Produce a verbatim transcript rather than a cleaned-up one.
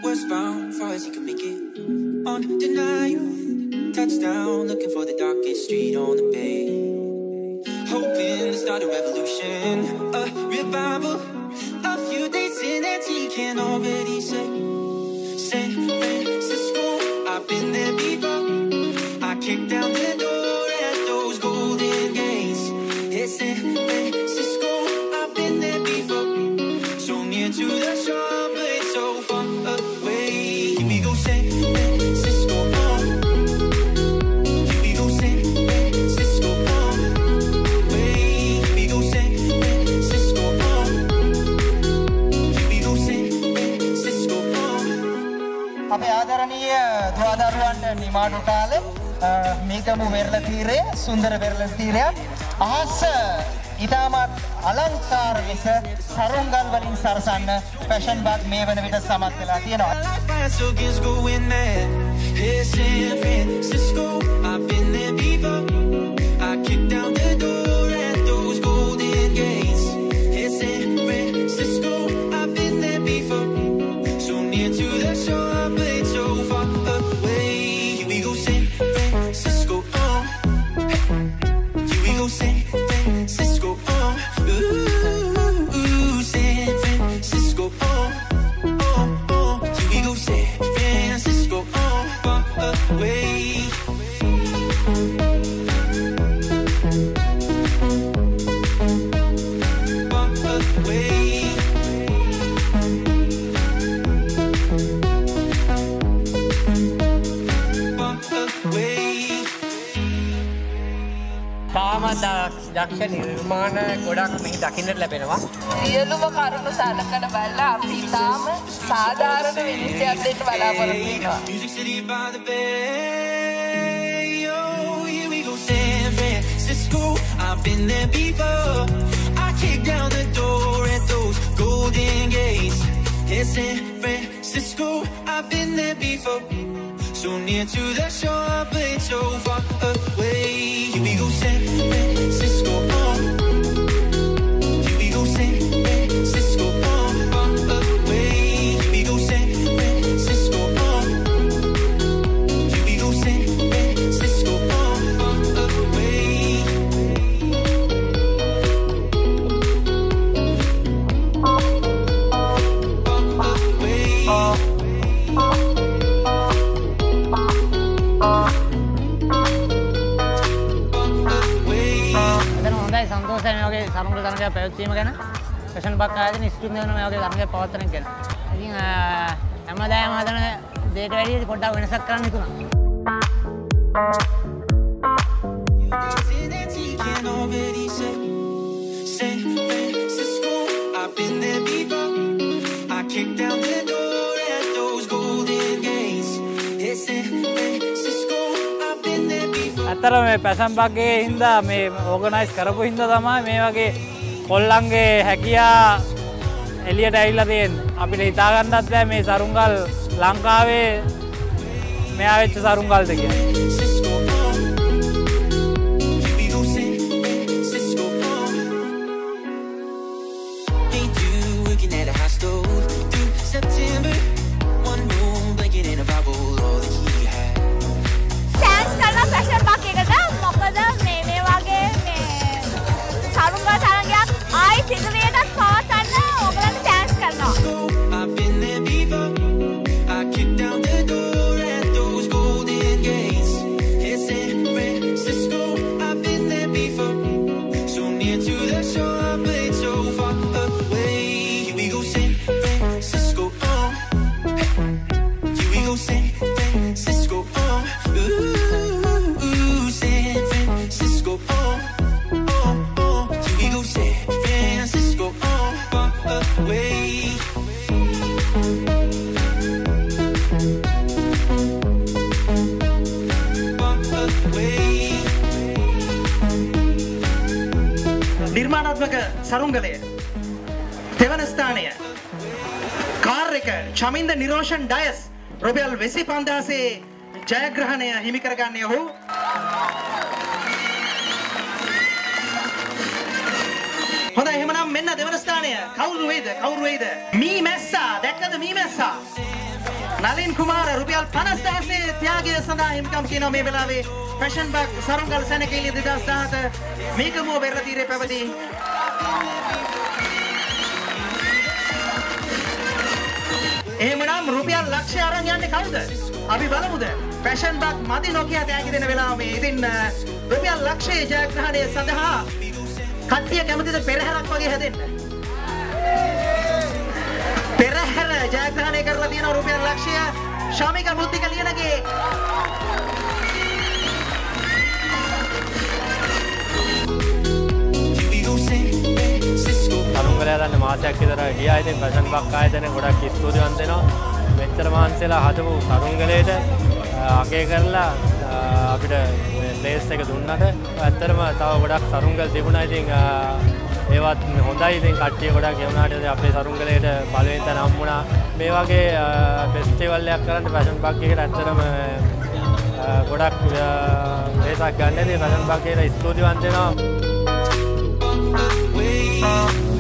westbound, far as he can make it. On denial, touchdown, looking for the darkest street on the bay. Hoping to start a revolution, a revival. A few days in and he can already say, San Francisco, I've been there before. I kicked down the door at those golden gates. It's San Francisco, I've been there before. So near to the shore, but so far away. Here we go, San Francisco, oh. Here we go, San Francisco, oh. Way. Here we go, San Francisco, oh. Here we go, San Francisco, oh. අපේ ආදරණීය දුවදරුවන්ට නිමාඩු කාලේ මේකම වෙරළ තීරය සුන්දර වෙරළ තීරයක් අහස ඉතාමත් අලංකාර ලෙස සරුංගල් වලින් සරසන්න ෆැෂන් බග් මේ වන විට සමත් වෙලා තියෙනවා. දක්ෂ නිර්මාණ ගොඩක් මෙහි දකින්නට ලැබෙනවා. සියලුම කරුණු සලකන බලලා අපි තාම සාධාරණ විනිශ්චයක් දෙන්න බලාපොරොත්තු වෙනවා. Music City by the bay. Oh, here we go, San Francisco. I've been there before. I kicked down the door at those golden gates. Hey, San Francisco. I've been there before. So near to the shore, but so far away. Here we go, San Francisco. Oh. Here we go, San Francisco. Oh, far away. Here we go, San Francisco. Oh. Here we go, San Francisco. Oh, far away. Far away. සන්තෝෂයි මේ වගේ සමග තරගයක් පැවැත්වීම ගැන fashion bug ආයතන ස්තුති වෙනවා මේ වගේ තරගයක් පවත්වන එක ගැන. ඉතින් හැමදාම හදන දෙයට වැඩිය පොඩ්ඩක් වෙනසක් කරන්න හිතුණා. ඇත්තට මේ පැෂන් බග්ගේ හින්දා මේ ඕගනයිස් කරපු හින්දා තමයි මේ වගේ කොල්ලන්ගේ හැකියා එළියට ඇවිල්ලා තියෙන්නේ. අපිට හිතා ගන්නත් බෑ මේ සරුංගල් ලංකාවේ මෙයා වෙච්ච සරුංගල්ද කියලා. නිර්මාණාත්මක සරුංගලය දෙවන ස්ථානය කාර් එක චමින්ද නිරෝෂන් ඩයස් රුපියල් විසි පන්දාසේ ජයග්‍රහණය හිමි කරගන්නේ ඔහු. හොඳයි එහෙමනම් මෙන්න දෙවන ස්ථානය කවුරු වේද කවුරු වේද මී මැස්සා දැක්කද මී මැස්සා නලින් කුමාර රුපියල් පනස් දහසේ ත්‍යාගය සඳහා හිමිකම් කියනවා මේ වෙලාවේ ෆැෂන් බක් සරුංගල් සැනකෙළිය දෙදහස් දහහත මේකමුව පෙරළ තීරේ පැවති එහෙමනම් රුපියල් ලක්ෂය අරන් යන්නේ කවුද? අපි බලමුද? ෆැෂන් බක් මදි නොකිය තෑගි දෙන වෙලාව මේ. ඉතින් රුපියල් ලක්ෂයේ ජයග්‍රහණය සඳහා කට්ටිය කැමතිද පෙරහැරක් වගේ හැදෙන්න? පෙරහැර ජයග්‍රහණය කරලා තියෙන රුපියල් ලක්ෂය ශාමික මුද්දික ලියනගේ අරුංගලයා දන්න මාසයක් විතර ගියා. ඉතින් ෆැෂන් බක් ආයතනය ගොඩක් ස්තුතිවන්ත වෙනවා. මෙච්චර මහන්සිලා හදපු සරුංගලයට අගය කරලා අපිට ප්ලේස් එක දුන්නට ඇත්තටම තව ගොඩක් සරුංගල් තිබුණා. ඉතින් ඒවත් හොඳයි. ඉතින් කට්ටිය ගොඩක් ගෙවුනාට අපේ සරුංගලයට පළවෙනි තැන හම්බුණා. මේ වගේ ෆෙස්ටිවල් එකක් කරන්න ෆැෂන් බක් එකට ඇත්තටම ගොඩක් වෙහසක් ගන්න. ඉතින් ෆැෂන් බක් එකට ස්තුතිවන්ත වෙනවා.